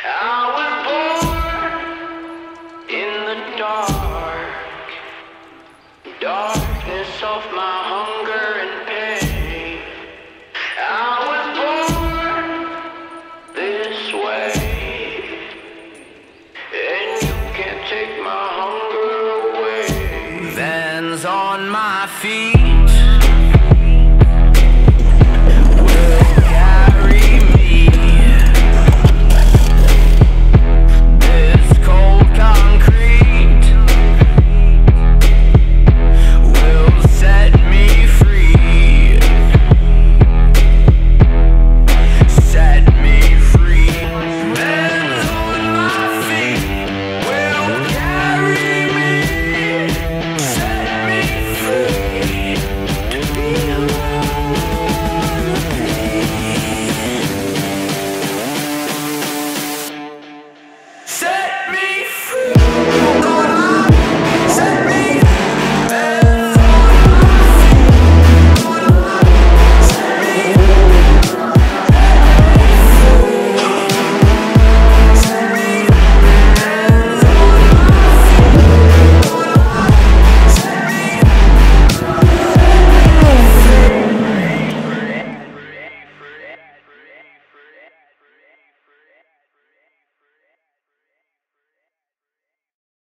I was born in the darkness of my hunger and pain. I was born this way, and you can't take my hunger away. Vans on my feet,